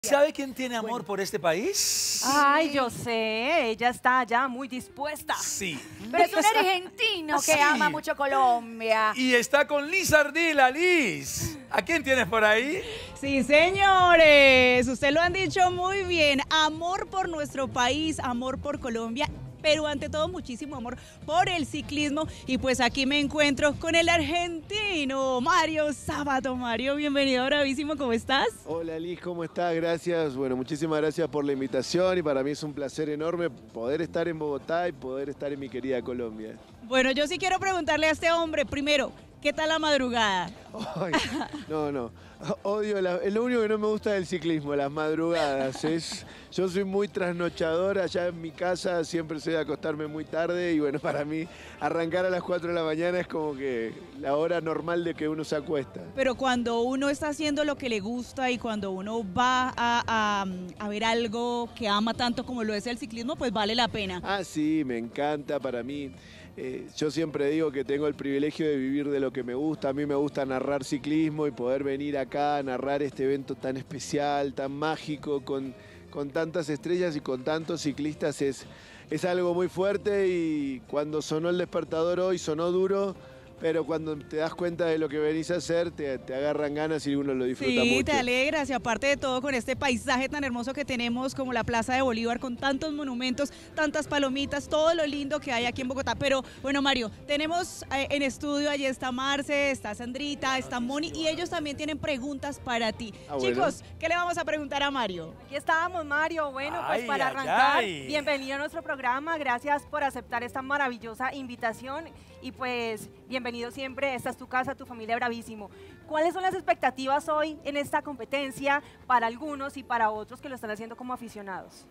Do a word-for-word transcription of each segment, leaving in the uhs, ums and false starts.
¿Sabe quién tiene amor Bueno. por este país? Ay, yo sé, ella está ya muy dispuesta. Sí. Pero es un argentino que Sí. ama mucho Colombia. Y está con Liz Ardila. Liz, ¿a quién tienes por ahí? Sí, señores, usted lo han dicho muy bien. Amor por nuestro país, amor por Colombia, pero ante todo muchísimo amor por el ciclismo. Y pues aquí me encuentro con el argentino Mario Sabato. Mario, bienvenido a Bravísimo, ¿cómo estás? Hola Liz, ¿cómo estás? Gracias. Bueno, muchísimas gracias por la invitación y para mí es un placer enorme poder estar en Bogotá y poder estar en mi querida Colombia. Bueno, yo sí quiero preguntarle a este hombre, primero, ¿qué tal la madrugada? Ay, no, no, odio, la, es lo único que no me gusta del ciclismo, las madrugadas. Es, yo soy muy trasnochador, allá en mi casa siempre soy de acostarme muy tarde y bueno, para mí arrancar a las cuatro de la mañana es como que la hora normal de que uno se acuesta. Pero cuando uno está haciendo lo que le gusta y cuando uno va a, a, a ver algo que ama tanto como lo es el ciclismo, pues vale la pena. Ah, sí, me encanta para mí. Eh, yo siempre digo que tengo el privilegio de vivir de lo que me gusta. A mí me gusta narrar ciclismo y poder venir acá a narrar este evento tan especial, tan mágico, con, con tantas estrellas y con tantos ciclistas es, es algo muy fuerte y cuando sonó el despertador hoy sonó duro, pero cuando te das cuenta de lo que venís a hacer te, te agarran ganas y uno lo disfruta Sí, mucho. te alegras y aparte de todo con este paisaje tan hermoso que tenemos como la Plaza de Bolívar con tantos monumentos, tantas palomitas, todo lo lindo que hay aquí en Bogotá. Pero bueno, Mario, tenemos eh, en estudio, allí está Marce, está Sandrita, está Moni y ellos también tienen preguntas para ti. Ah, bueno. Chicos, ¿qué le vamos a preguntar a Mario? Aquí estábamos, Mario. Bueno, pues Ay, para ay, arrancar, ay. bienvenido a nuestro programa. Gracias por aceptar esta maravillosa invitación. Y pues, bienvenido siempre. Esta es tu casa, tu familia Bravísimo. ¿Cuáles son las expectativas hoy en esta competencia para algunos y para otros que lo están haciendo como aficionados?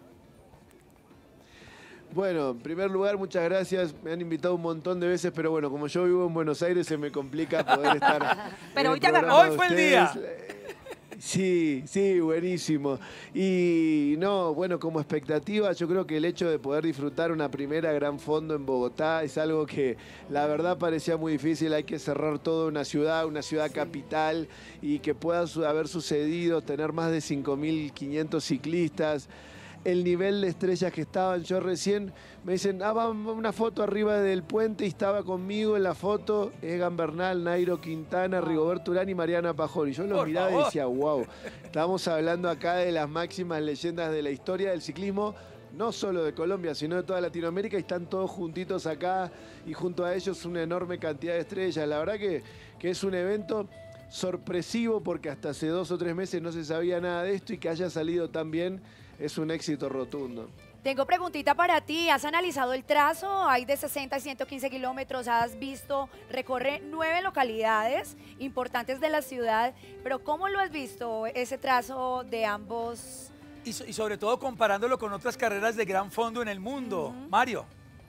Bueno, en primer lugar, muchas gracias. Me han invitado un montón de veces, pero bueno, como yo vivo en Buenos Aires, se me complica poder estar. Pero en hoy el te agarró. programa Hoy de fue el ustedes. día. Sí, sí, buenísimo. Y no, bueno, como expectativa, yo creo que el hecho de poder disfrutar una primera gran fondo en Bogotá es algo que la verdad parecía muy difícil. Hay que cerrar toda una ciudad, una ciudad capital, y que pueda su- haber sucedido, tener más de cinco mil quinientos ciclistas. El nivel de estrellas que estaban, yo recién me dicen, ah, vamos una foto arriba del puente y estaba conmigo en la foto Egan Bernal, Nairo Quintana, Rigoberto Urán y Mariana Pajón. Y yo los Por miraba favor. y decía, wow, estamos hablando acá de las máximas leyendas de la historia del ciclismo, no solo de Colombia, sino de toda Latinoamérica, y están todos juntitos acá y junto a ellos una enorme cantidad de estrellas. La verdad que, que es un evento sorpresivo porque hasta hace dos o tres meses no se sabía nada de esto y que haya salido tan bien es un éxito rotundo. Tengo preguntita para ti. ¿Has analizado el trazo? Hay de sesenta a ciento quince kilómetros. Has visto, recorre nueve localidades importantes de la ciudad. Pero ¿cómo lo has visto ese trazo de ambos? Y, so- y sobre todo comparándolo con otras carreras de gran fondo en el mundo. Mario.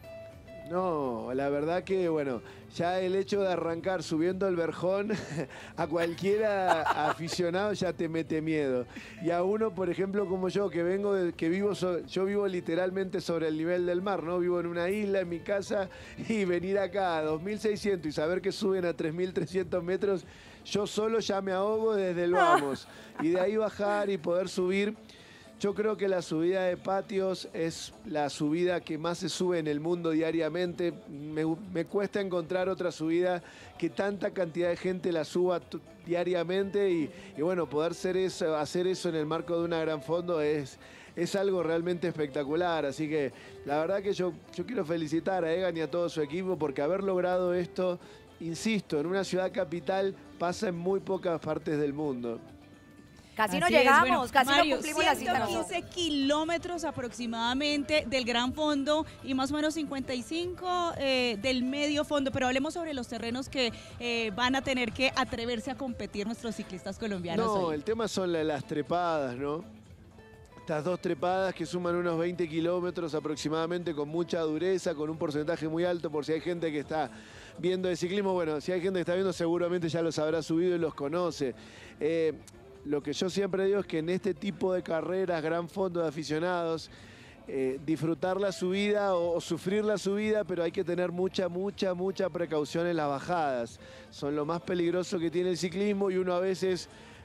No, la verdad que, bueno, ya el hecho de arrancar subiendo el Verjón, a cualquiera aficionado ya te mete miedo. Y a uno, por ejemplo, como yo, que vengo, de- que vivo, so- yo vivo literalmente sobre el nivel del mar, ¿no? Vivo en una isla, en mi casa, y venir acá a dos mil seiscientos y saber que suben a tres mil trescientos metros, yo solo ya me ahogo desde el vamos. Y de ahí bajar y poder subir. Yo creo que la subida de patios es la subida que más se sube en el mundo diariamente. Me, me cuesta encontrar otra subida que tanta cantidad de gente la suba tu- diariamente y, y bueno, poder hacer eso, hacer eso en el marco de una gran fondo es, es algo realmente espectacular. Así que la verdad que yo, yo quiero felicitar a Egan y a todo su equipo porque haber logrado esto, insisto, en una ciudad capital pasa en muy pocas partes del mundo. Casi no Así es, llegamos, bueno, casi Mario, no cumplimos la cita ciento nosotros. quince kilómetros aproximadamente del gran fondo y más o menos cincuenta y cinco eh, del medio fondo, pero hablemos sobre los terrenos que eh, van a tener que atreverse a competir nuestros ciclistas colombianos No, hoy. el tema son la- las trepadas, ¿no? Estas dos trepadas que suman unos veinte kilómetros aproximadamente con mucha dureza, con un porcentaje muy alto, por si hay gente que está viendo de ciclismo. Bueno, si hay gente que está viendo seguramente ya los habrá subido y los conoce. Eh, lo que yo siempre digo es que en este tipo de carreras, gran fondo de aficionados, eh, disfrutar la subida o, o sufrir la subida, pero hay que tener mucha, mucha, mucha precaución en las bajadas. Son lo más peligroso que tiene el ciclismo y uno a veces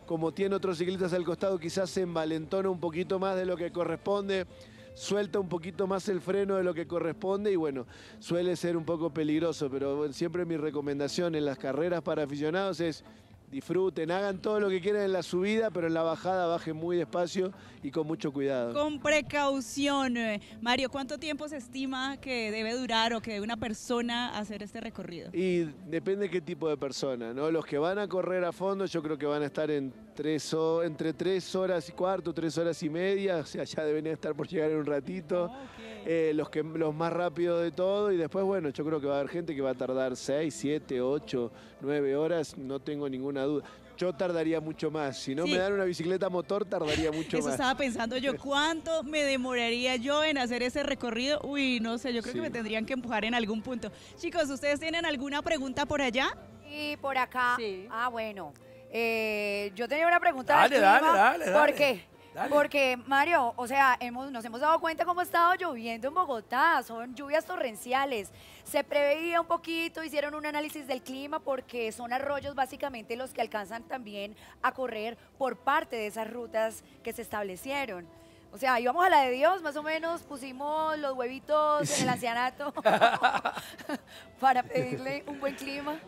como tiene otros ciclistas al costado, quizás se envalentona un poquito más de lo que corresponde, suelta un poquito más el freno de lo que corresponde y bueno, suele ser un poco peligroso, pero siempre mi recomendación en las carreras para aficionados es disfruten, hagan todo lo que quieran en la subida, pero en la bajada bajen muy despacio y con mucho cuidado. Con precaución. Mario, ¿cuánto tiempo se estima que debe durar o que debe una persona hacer este recorrido? Y depende qué tipo de persona, ¿no? Los que van a correr a fondo yo creo que van a estar en tres o, entre tres horas y cuarto, tres horas y media, o sea, ya deben estar por llegar en un ratito. Oh, okay. eh, los, que, los más rápidos de todo y después, bueno, yo creo que va a haber gente que va a tardar seis, siete, ocho, nueve horas, no tengo ninguna duda. Yo tardaría mucho más. Si no Sí. me dan una bicicleta motor, tardaría mucho Eso más. estaba pensando yo, ¿cuánto me demoraría yo en hacer ese recorrido? Uy, no sé, yo creo Sí. que me tendrían que empujar en algún punto. Chicos, ¿ustedes tienen alguna pregunta por allá? Y por acá. Sí. Ah, bueno. Eh, yo tenía una pregunta. Dale, del dale, clima. dale, ¿Por dale. qué? Dale. Porque, Mario, o sea, hemos, nos hemos dado cuenta cómo ha estado lloviendo en Bogotá. Son lluvias torrenciales. Se preveía un poquito, hicieron un análisis del clima porque son arroyos básicamente los que alcanzan también a correr por parte de esas rutas que se establecieron. O sea, íbamos a la de Dios, más o menos, pusimos los huevitos en el ancianato para pedirle un buen clima.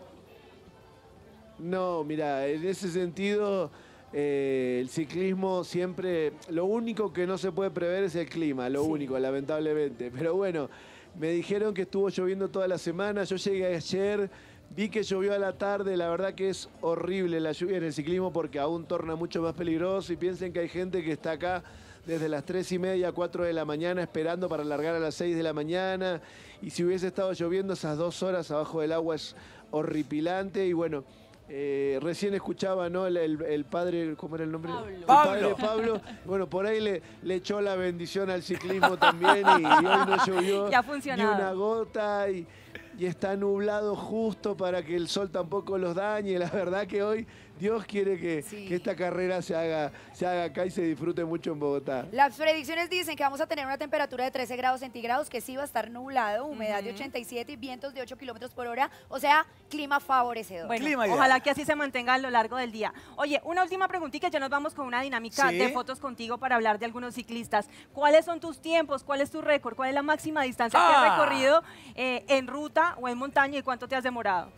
No, mira, en ese sentido, eh, el ciclismo siempre, lo único que no se puede prever es el clima, lo Sí. único, lamentablemente. Pero bueno, me dijeron que estuvo lloviendo toda la semana, yo llegué ayer, vi que llovió a la tarde, la verdad que es horrible la lluvia en el ciclismo porque aún torna mucho más peligroso y piensen que hay gente que está acá desde las tres y media, cuatro de la mañana esperando para largar a las seis de la mañana y si hubiese estado lloviendo esas dos horas abajo del agua es horripilante y bueno, eh, recién escuchaba, ¿no? El, el- el padre, ¿cómo era el nombre? Pablo. El Pablo. padre Pablo. Bueno, por ahí le, le echó la bendición al ciclismo también y, y hoy no llovió Y ha ni funcionado. una gota y, y está nublado justo para que el sol tampoco los dañe. La verdad que hoy Dios quiere que, Sí. que esta carrera se haga, se haga acá y se disfrute mucho en Bogotá. Las predicciones dicen que vamos a tener una temperatura de trece grados centígrados, que sí va a estar nublado, humedad de Ujú. ochenta y siete y vientos de ocho kilómetros por hora, o sea, clima favorecedor. Bueno, Clima ideal. ojalá que así se mantenga a lo largo del día. Oye, una última preguntita, ya nos vamos con una dinámica Sí. de fotos contigo para hablar de algunos ciclistas. ¿Cuáles son tus tiempos? ¿Cuál es tu récord? ¿Cuál es la máxima distancia que Ah. has recorrido eh, en ruta o en montaña y cuánto te has demorado?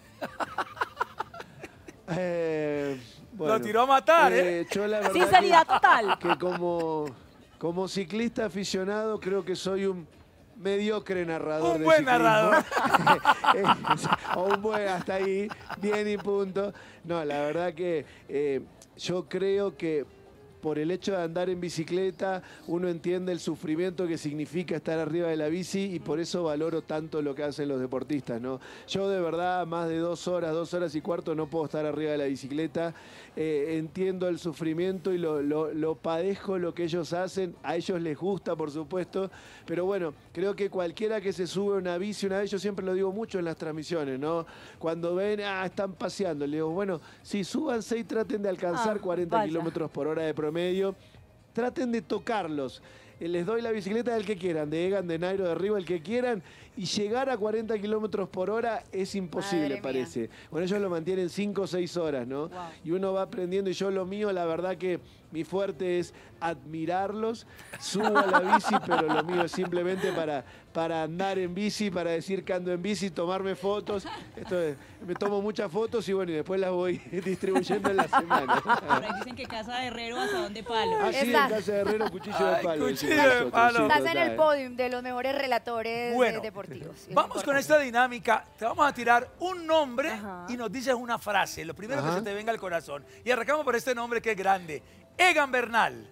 Eh, Lo tiró a matar, ¿eh? Yo la verdad Sinceridad que- total. que como, como ciclista aficionado creo que soy un mediocre narrador. Un de buen ciclismo. narrador. Eh, o un buen hasta ahí, bien y punto. No, la verdad que eh, yo creo que por el hecho de andar en bicicleta uno entiende el sufrimiento que significa estar arriba de la bici y por eso valoro tanto lo que hacen los deportistas, ¿no? Yo de verdad más de dos horas, dos horas y cuarto no puedo estar arriba de la bicicleta. Eh, entiendo el sufrimiento y lo, lo, lo padezco lo que ellos hacen. A ellos les gusta, por supuesto, pero bueno, creo que cualquiera que se sube a una bici una vez, yo siempre lo digo mucho en las transmisiones, ¿no? Cuando ven, ah, están paseando, le digo, bueno, sí, súbanse y traten de alcanzar Ah, cuarenta vaya. kilómetros por hora de promedio. Traten de tocarlos. Eh, Les doy la bicicleta del que quieran, de Egan, de Nairo, de Arriba, el que quieran, y llegar a cuarenta kilómetros por hora es imposible, Madre mía. parece. Bueno, ellos lo mantienen cinco o seis horas, ¿no? Wow. Y uno va aprendiendo, y yo lo mío, la verdad que mi fuerte es admirarlos. Subo a la bici, pero lo mío es simplemente para, para andar en bici, para decir que ando en bici, tomarme fotos. Esto es, me tomo muchas fotos y bueno, y después las voy distribuyendo en la semana. Por ahí dicen que casa de herrero, asadón de palo. Así en Estás- casa de Herrero, cuchillo de Ay, palo. cuchillo decimos de nosotros, palo. sí, Estás en el total. podium de los mejores relatores Bueno, eh, deportivos. Es Vamos con importante. esta dinámica. Te vamos a tirar un nombre Ajá. y nos dices una frase, lo primero que Ajá. se te venga al corazón. Y arrancamos por este nombre que es grande. Egan Bernal.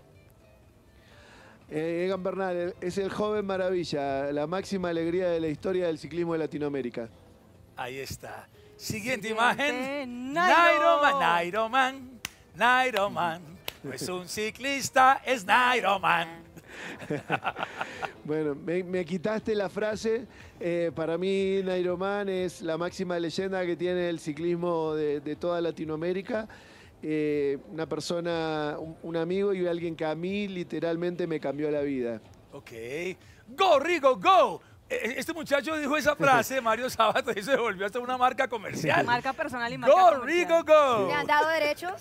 Eh, Egan Bernal es el joven maravilla, la máxima alegría de la historia del ciclismo de Latinoamérica. Ahí está. Siguiente, Siguiente, imagen. Nairo. Man, Nairo Man, Nairo Man. No es un ciclista, es Nairo Man. Bueno, me, me quitaste la frase. Eh, para mí, Nairo Man es la máxima leyenda que tiene el ciclismo de, de toda Latinoamérica. Eh, una persona, un, un amigo y alguien que a mí literalmente me cambió la vida. Ok. Go, Rigo, go. Este muchacho dijo esa frase, Mario Sabato, y se volvió hasta una marca comercial. Marca personal y marca Go, comercial. Rico, go. ¿Le han dado derechos?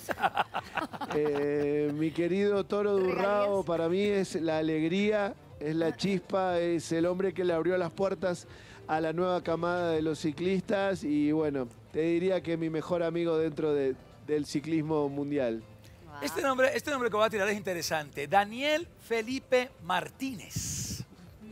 Eh, mi querido Toro Durrao, ¿Regalías? para mí es la alegría, es la chispa, es el hombre que le abrió las puertas a la nueva camada de los ciclistas y bueno, te diría que mi mejor amigo dentro de- del ciclismo mundial. Este nombre, este nombre que voy a tirar es interesante. Daniel Felipe Martínez.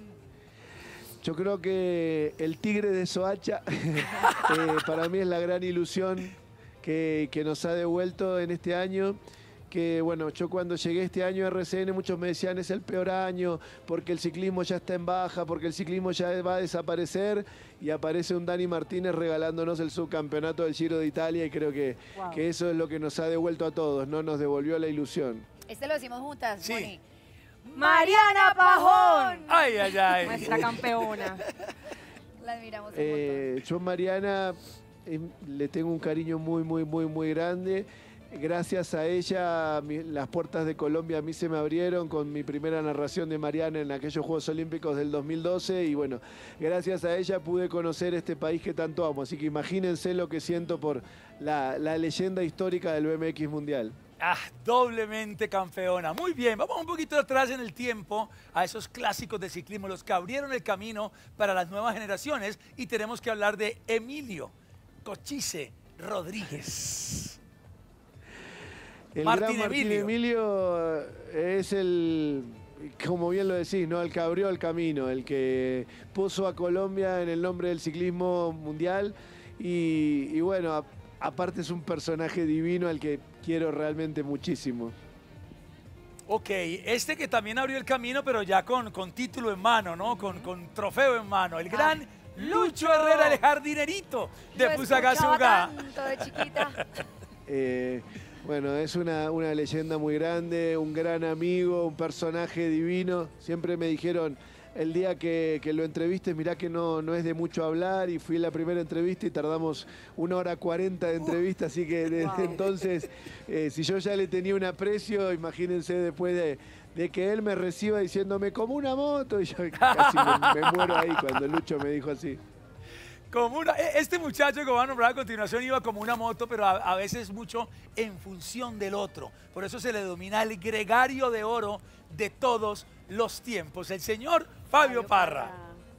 Yo creo que el Tigre de Soacha eh, para mí es la gran ilusión que, que nos ha devuelto en este año. Que bueno, yo cuando llegué este año a R C N muchos me decían es el peor año porque el ciclismo ya está en baja, porque el ciclismo ya va a desaparecer y aparece un Dani Martínez regalándonos el subcampeonato del Giro de Italia y creo que, Wow. que eso es lo que nos ha devuelto a todos, no nos devolvió la ilusión. Este lo decimos juntas, Sí. Moni. Mariana Pajón, Ay, ay, ay. nuestra campeona. La admiramos un Eh, yo Mariana eh, le tengo un cariño muy, muy, muy, muy grande. Gracias a ella mi- las puertas de Colombia a mí se me abrieron con mi primera narración de Mariana en aquellos Juegos Olímpicos del dos mil doce y bueno, gracias a ella pude conocer este país que tanto amo. Así que imagínense lo que siento por la, la leyenda histórica del B M X Mundial. Ah, doblemente campeona. Muy bien, vamos un poquito atrás en el tiempo a esos clásicos de ciclismo, los que abrieron el camino para las nuevas generaciones y tenemos que hablar de Emilio Cochise Rodríguez. El Martín gran Martín Emilio. Emilio eh, es el, como bien lo decís, ¿no? El que abrió el camino, el que puso a Colombia en el nombre del ciclismo mundial y, y bueno, a- aparte es un personaje divino al que quiero realmente muchísimo. Ok, este que también abrió el camino, pero ya con, con título en mano, ¿no? Con, con trofeo en mano. El gran Lucho Herrera, el jardinerito de Lo Fusagasugá. escuchaba tanto de chiquita. Eh, bueno, es una, una leyenda muy grande, un gran amigo, un personaje divino. Siempre me dijeron, el día que, que lo entrevistes, mirá que no, no es de mucho hablar y fui la primera entrevista y tardamos una hora cuarenta de entrevista, así que desde Wow. entonces, eh, si yo ya le tenía un aprecio, imagínense después de, de que él me reciba diciéndome como una moto y yo casi me, me muero ahí cuando Lucho me dijo así. Como una, e- este muchacho que va a nombrar a continuación iba como una moto, pero a, a veces mucho en función del otro. Por eso se le denomina el gregario de oro de todos los tiempos. El señor Fabio Parra.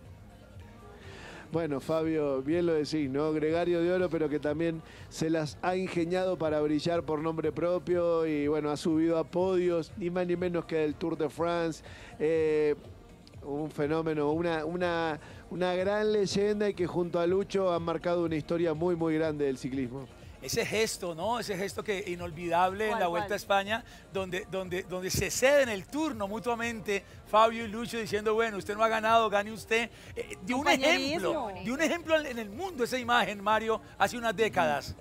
Bueno, Fabio, bien lo decís, ¿no? Gregario de oro, pero que también se las ha ingeniado para brillar por nombre propio y bueno, ha subido a podios, ni más ni menos que el Tour de France. Eh, un fenómeno, una, una, una gran leyenda y que junto a Lucho han marcado una historia muy, muy grande del ciclismo. Ese gesto, ¿no? Ese gesto que inolvidable en ¿Cuál, la Vuelta cuál? a España, donde, donde, donde se ceden el turno mutuamente Fabio y Lucho diciendo, bueno, usted no ha ganado, gane usted. Eh, de un ejemplo, Compañerismo. de un ejemplo en el mundo esa imagen, Mario, hace unas décadas.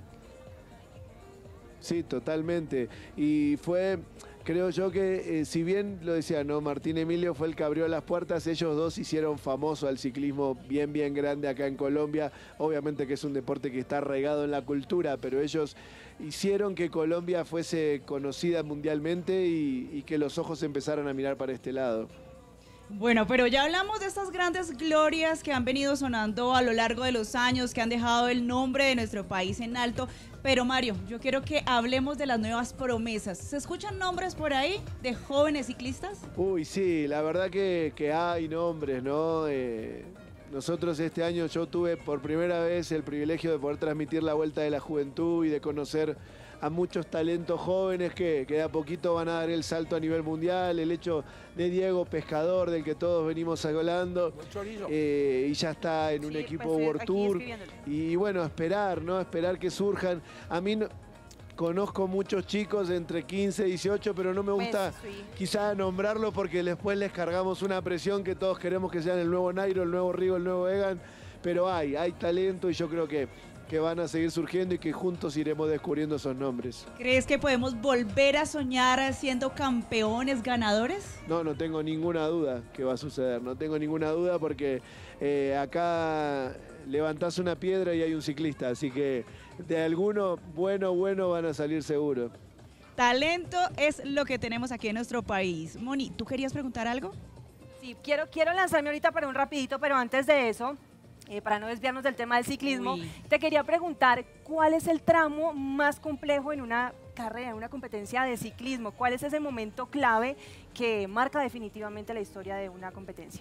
Sí, totalmente. Y fue, creo yo que, eh, si bien lo decía, ¿no? Martín Emilio fue el que abrió las puertas, ellos dos hicieron famoso al ciclismo bien, bien grande acá en Colombia. Obviamente que es un deporte que está arraigado en la cultura, pero ellos hicieron que Colombia fuese conocida mundialmente y, y que los ojos empezaran a mirar para este lado. Bueno, pero ya hablamos de estas grandes glorias que han venido sonando a lo largo de los años, que han dejado el nombre de nuestro país en alto. Pero Mario, yo quiero que hablemos de las nuevas promesas. ¿Se escuchan nombres por ahí de jóvenes ciclistas? Uy, sí, la verdad que, que hay nombres, ¿no? Eh, nosotros este año yo tuve por primera vez el privilegio de poder transmitir la Vuelta de la Juventud y de conocer a muchos talentos jóvenes que, que de a poquito van a dar el salto a nivel mundial. El hecho de Diego Pescador, del que todos venimos hablando, eh, y ya está en un Sí, equipo pues, eh, World aquí Tour. escribiéndolo. Y bueno, esperar, ¿no? Esperar que surjan. A mí no- conozco muchos chicos de entre quince y dieciocho, pero no me gusta Pues, sí. quizá nombrarlo porque después les cargamos una presión que todos queremos que sean el nuevo Nairo, el nuevo Rigo, el nuevo Egan. Pero hay, hay talento y yo creo que, que van a seguir surgiendo y que juntos iremos descubriendo esos nombres. ¿Crees que podemos volver a soñar siendo campeones, ganadores? No, no tengo ninguna duda que va a suceder, no tengo ninguna duda porque eh, acá levantás una piedra y hay un ciclista, así que de alguno bueno, bueno van a salir seguro. Talento es lo que tenemos aquí en nuestro país. Moni, ¿tú querías preguntar algo? Sí, Sí, quiero, quiero lanzarme ahorita para un rapidito, pero antes de eso, eh, para no desviarnos del tema del ciclismo, Uy. te quería preguntar, ¿cuál es el tramo más complejo en una carrera, en una competencia de ciclismo? ¿Cuál es ese momento clave que marca definitivamente la historia de una competencia?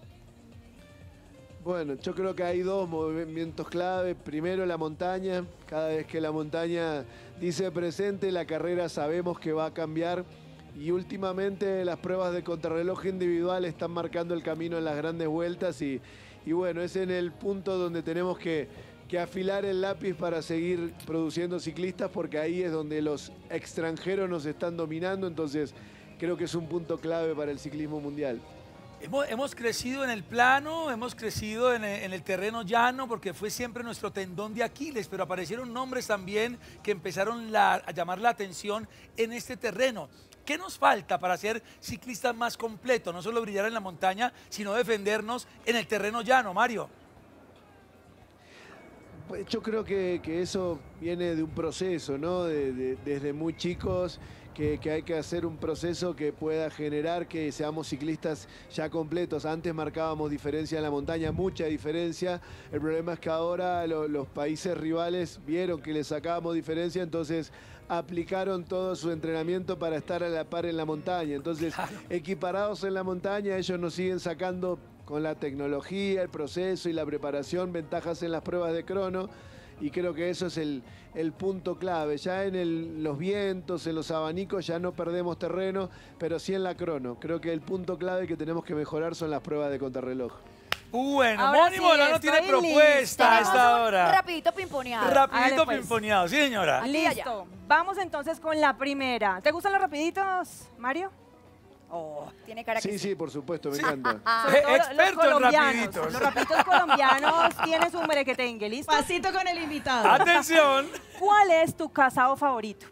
Bueno, yo creo que hay dos movimientos clave. Primero, la montaña. Cada vez que la montaña dice presente, la carrera sabemos que va a cambiar. Y últimamente las pruebas de contrarreloj individual están marcando el camino en las grandes vueltas. Y, y bueno, es en el punto donde tenemos que, que afilar el lápiz para seguir produciendo ciclistas, porque ahí es donde los extranjeros nos están dominando. Entonces, creo que es un punto clave para el ciclismo mundial. Hemos, hemos crecido en el plano, hemos crecido en el, en el terreno llano, porque fue siempre nuestro tendón de Aquiles, pero aparecieron nombres también que empezaron la, a llamar la atención en este terreno. ¿Qué nos falta para ser ciclistas más completos? No solo brillar en la montaña, sino defendernos en el terreno llano, Mario. Pues yo creo que, que eso viene de un proceso, ¿no? De, de, desde muy chicos, que, que hay que hacer un proceso que pueda generar que seamos ciclistas ya completos. Antes marcábamos diferencia en la montaña, mucha diferencia. El problema es que ahora lo, los países rivales vieron que le sacábamos diferencia, entonces aplicaron todo su entrenamiento para estar a la par en la montaña. Entonces, claro, equiparados en la montaña, ellos nos siguen sacando con la tecnología, el proceso y la preparación, ventajas en las pruebas de crono, y creo que eso es el, el punto clave. Ya en el, los vientos, en los abanicos ya no perdemos terreno, pero sí en la crono. Creo que el punto clave que tenemos que mejorar son las pruebas de contrarreloj. Bueno, Ahora Moni sí, Molano estoy tiene propuesta a Tenemos esta un hora. rapidito pimponeado. Rapidito Hágale, pues. pimponeado, sí señora. Aquí y allá. Listo. Vamos entonces con la primera. ¿Te gustan los rapiditos, Mario? Oh, tiene cara que Sí, sí, por supuesto, me encanta. Sobre Eh, todo los experto en colombianos. rapiditos. Los rapiditos colombianos tienen su merequetengue, ¿listo? Pasito con el invitado. Atención. ¿Cuál es tu casao favorito?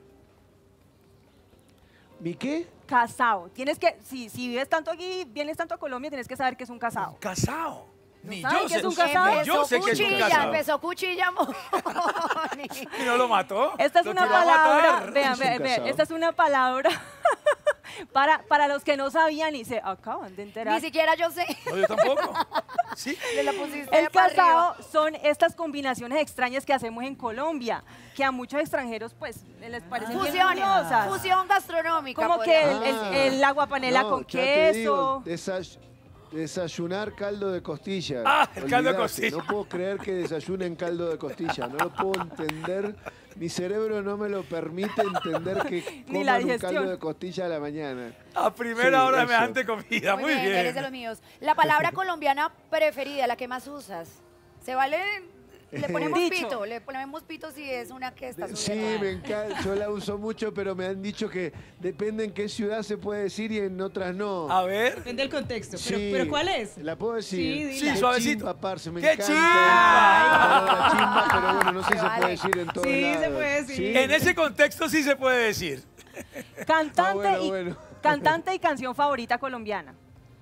¿Mi qué? Casao. Tienes que, si, si vives tanto aquí, vienes tanto a Colombia, tienes que saber qué es un casao. Casao. ¿No Ni saben yo qué sé, es un casao? ni yo sé que es un cuchilla, casao. empezó cuchilla, Moni. ¿Y no lo mató? Esta es Lo una tiró a palabra, matar. vean, Es un vean, vean, casao. esta es una palabra para, para los que no sabían y se acaban de enterar. Ni siquiera yo sé. No, yo tampoco. ¿Sí? Le la pusiste El para casao arriba. son estas combinaciones extrañas que hacemos en Colombia, que a muchos extranjeros pues les parecen bien Fusión, curiosas. fusión gastronómica. Como que el, podríamos el, decir. el agua panela No, con ya te digo, queso. desay- desayunar caldo de costilla. Ah, el caldo de Olvidate, costilla. No puedo creer que desayunen caldo de costilla. No lo puedo entender. Mi cerebro no me lo permite entender que Ni la coman un digestión. caldo de costilla a la mañana. A primera Sí, hora de eso. semejante comida. Muy, Muy bien, bien. eres de los míos. La palabra colombiana preferida, la que más usas. ¿Se vale? Le ponemos Dicho. pito, le ponemos pito si es una que está Sí, subiendo. me encanta. Yo la uso mucho, pero me han dicho que depende en qué ciudad se puede decir y en otras no. A ver. Depende del contexto. Pero, Sí. pero ¿cuál es? ¿La puedo decir? Sí, dila. Sí, suavecito. Chimba, parce, me ¡Qué encanta. chimba! La chimba, pero bueno, no sé si Se se vale. puede decir en todos Sí, se lados. puede decir. En ese contexto sí se puede decir. Cantante, Ah, bueno, y, bueno. cantante y canción favorita colombiana.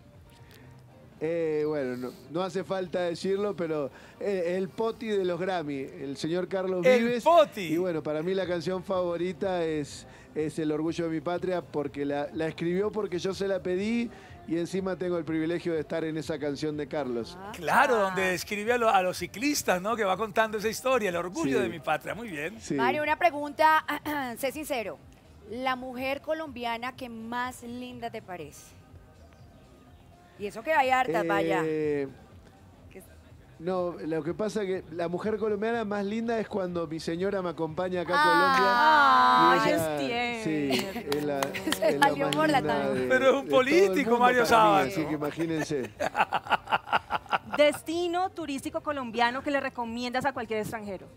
Eh, bueno, no, no hace falta decirlo, pero eh, el Poti de los Grammy, el señor Carlos El Vives. Poti. Y bueno, para mí la canción favorita es, es El Orgullo de mi Patria, porque la, la escribió porque yo se la pedí y encima tengo el privilegio de estar en esa canción de Carlos. Claro, donde describe a, lo- a los ciclistas, ¿no? Que va contando esa historia, el orgullo Sí. de mi patria. Muy bien. Sí. Mario, una pregunta, sé sincero. La mujer colombiana que más linda te parece. Y eso que hay hartas, vaya. Eh, Que- No, lo que pasa es que la mujer colombiana más linda es cuando mi señora me acompaña acá a Ah, Colombia. es y tierno. sí, es la, Se es la salió más por la linda tangente. de- Pero es un de todo el político, mundo Mario para mí, Sábal. así que imagínense. Destino turístico colombiano que le recomiendas a cualquier extranjero.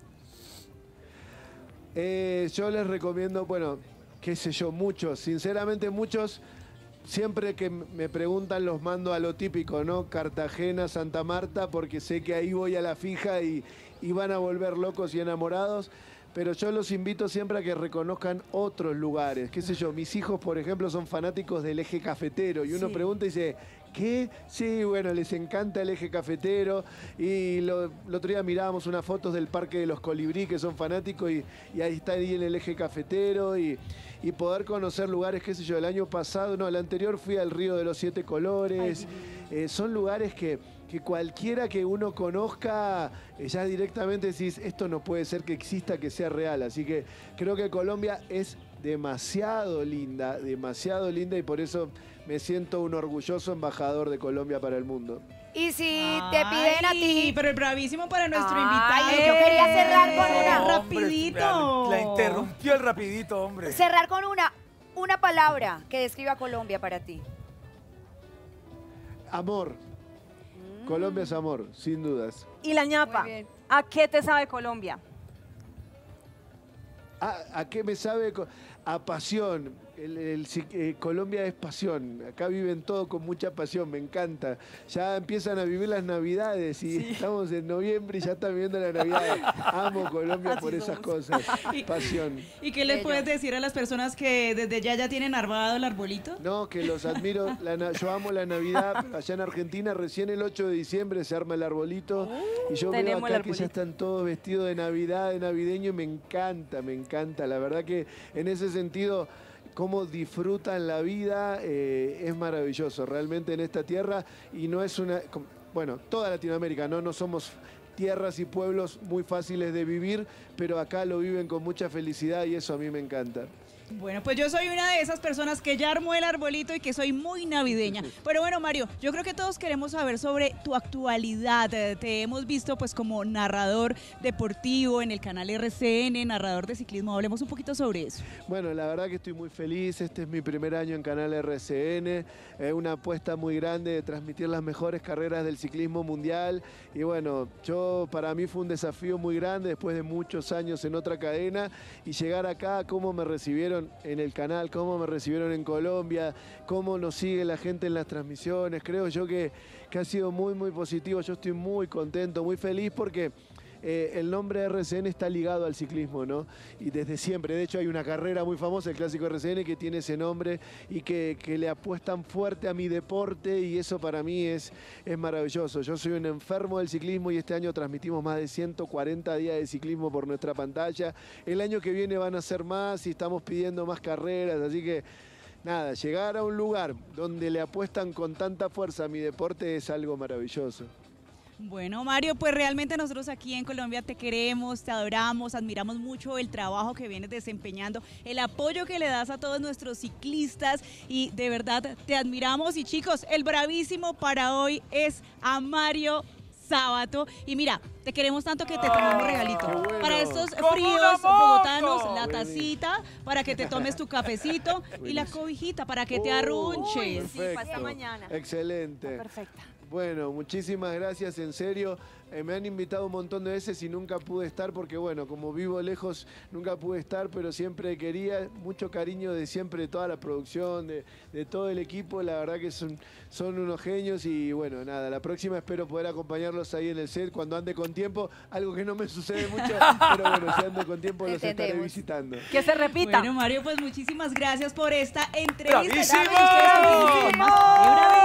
Eh, yo les recomiendo, bueno, qué sé yo, muchos, sinceramente muchos, siempre que m- me preguntan los mando a lo típico, ¿no? Cartagena, Santa Marta, porque sé que ahí voy a la fija y, y van a volver locos y enamorados. Pero yo los invito siempre a que reconozcan otros lugares. Qué sé yo, mis hijos, por ejemplo, son fanáticos del eje cafetero. Y uno Sí. pregunta y dice, ¿Qué? Sí, bueno, les encanta el eje cafetero y lo, el otro día mirábamos unas fotos del Parque de los Colibrí que son fanáticos y, y ahí está ahí en el eje cafetero y, y poder conocer lugares, qué sé yo, el año pasado, no, el anterior fui al Río de los Siete Colores. Ay, eh, son lugares que, que cualquiera que uno conozca eh, ya directamente decís, esto no puede ser que exista, que sea real. Así que creo que Colombia es demasiado linda, demasiado linda y por eso me siento un orgulloso embajador de Colombia para el mundo. Y si te piden a ti... Pero el bravísimo para nuestro Ay, invitado. yo quería cerrar con No, una. hombre, Rapidito. La interrumpió el rapidito, hombre. Cerrar con una, una palabra que describa Colombia para ti. Amor. Mm. Colombia es amor, sin dudas. Y la ñapa, Muy bien. ¿a qué te sabe Colombia? ¿A, a qué me sabe? A pasión. El, el, eh, Colombia es pasión. Acá viven todo con mucha pasión, me encanta. Ya empiezan a vivir las Navidades y sí. Estamos en noviembre y ya están viviendo la Navidad. Amo Colombia Así por somos. esas cosas. Y- Pasión. ¿Y qué les Bello. puedes decir a las personas que desde ya ya tienen armado el arbolito? No, que los admiro. La na- yo amo la Navidad. Allá en Argentina, recién el ocho de diciembre se arma el arbolito. Y yo veo tenemos el acá que ya arbolito. están todos vestidos de Navidad, de navideño, y me encanta, me encanta. La verdad que en ese sentido, cómo disfrutan la vida, eh, es maravilloso. Realmente en esta tierra, y no es una... com- Bueno, toda Latinoamérica, ¿no? No somos tierras y pueblos muy fáciles de vivir, pero acá lo viven con mucha felicidad y eso a mí me encanta. Bueno, pues yo soy una de esas personas que ya armó el arbolito y que soy muy navideña. Pero bueno, Mario, yo creo que todos queremos saber sobre tu actualidad. Eh, Te hemos visto pues como narrador deportivo en el canal R C N, narrador de ciclismo. Hablemos un poquito sobre eso. Bueno, la verdad que estoy muy feliz. Este es mi primer año en Canal R C N. Es una apuesta muy grande de transmitir las mejores carreras del ciclismo mundial. Y bueno, yo para mí fue un desafío muy grande después de muchos años en otra cadena y llegar acá, cómo me recibieron en el canal, cómo me recibieron en Colombia, cómo nos sigue la gente en las transmisiones. Creo yo que, que ha sido muy, muy positivo. Yo estoy muy contento, muy feliz porque... Eh, el nombre R C N está ligado al ciclismo, ¿no? Y desde siempre, de hecho hay una carrera muy famosa, el Clásico R C N, que tiene ese nombre y que, que le apuestan fuerte a mi deporte y eso para mí es, es maravilloso. Yo soy un enfermo del ciclismo y este año transmitimos más de ciento cuarenta días de ciclismo por nuestra pantalla. El año que viene van a ser más y estamos pidiendo más carreras, así que... Nada, llegar a un lugar donde le apuestan con tanta fuerza a mi deporte es algo maravilloso. Bueno, Mario, pues realmente nosotros aquí en Colombia te queremos, te adoramos, admiramos mucho el trabajo que vienes desempeñando, el apoyo que le das a todos nuestros ciclistas y de verdad te admiramos. Y chicos, el bravísimo para hoy es a Mario Sábato. Y mira, te queremos tanto que te tomamos regalito. qué bueno. Para estos ¡Como fríos una moto! bogotanos, la Buenísimo. tacita para que te tomes tu cafecito y la Buenísimo. cobijita para que te Oh, arrunches. sí, para esta mañana. Excelente. Perfecta. Bueno, muchísimas gracias, en serio. Eh, me han invitado un montón de veces y nunca pude estar porque, bueno, como vivo lejos, nunca pude estar, pero siempre quería. Mucho cariño de siempre, de toda la producción, de, de todo el equipo. La verdad que son, son unos genios y, bueno, nada, la próxima espero poder acompañarlos ahí en el set cuando ande con tiempo. Algo que no me sucede mucho, pero bueno, si ando con tiempo los estaré Entendemos. visitando. Que se repita. Bueno, Mario, pues muchísimas gracias por esta entrevista. ¡Bravísimo! Dame ustedes un poquito más de